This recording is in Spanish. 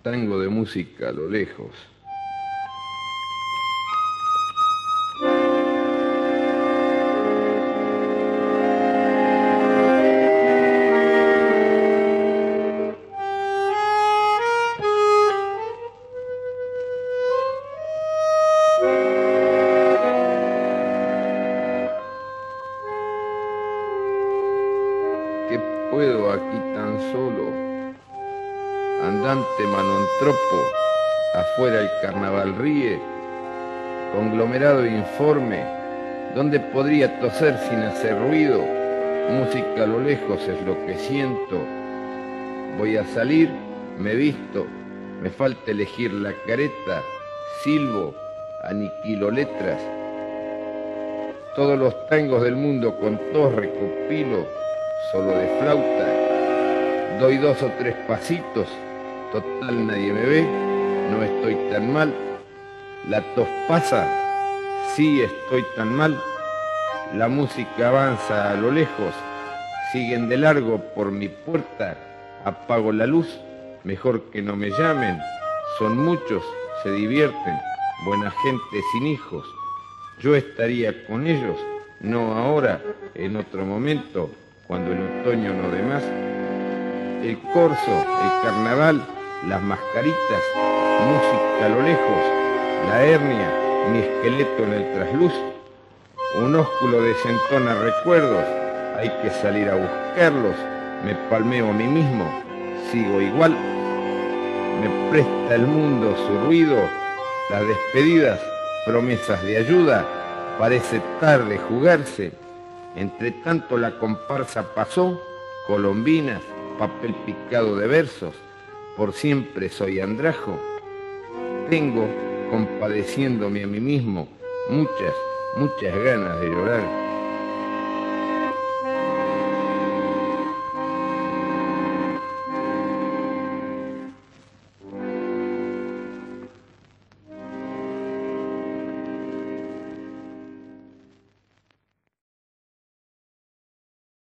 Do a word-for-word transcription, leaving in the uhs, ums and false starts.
tango de música a lo lejos. ¿Qué puedo aquí tan solo? Andante manontropo, afuera el carnaval ríe, conglomerado informe, ¿dónde podría toser sin hacer ruido? Música a lo lejos es lo que siento. Voy a salir, me visto, me falta elegir la careta, silbo, aniquilo letras. Todos los tangos del mundo con tos recopilo, solo de flauta, doy dos o tres pasitos, total nadie me ve, no estoy tan mal. La tos pasa, sí estoy tan mal. La música avanza a lo lejos, siguen de largo por mi puerta, apago la luz, mejor que no me llamen, son muchos, se divierten, buena gente sin hijos. Yo estaría con ellos, no ahora, en otro momento, cuando el otoño no dé más. El corso, el carnaval, las mascaritas, música a lo lejos, la hernia, mi esqueleto en el trasluz. Un ósculo desentona recuerdos, hay que salir a buscarlos, me palmeo a mí mismo, sigo igual. Me presta el mundo su ruido, las despedidas, promesas de ayuda, parece tarde jugarse. Entre tanto la comparsa pasó, colombinas, papel picado de versos, por siempre soy andrajo. Tengo, compadeciéndome a mí mismo, muchas, muchas ganas de llorar.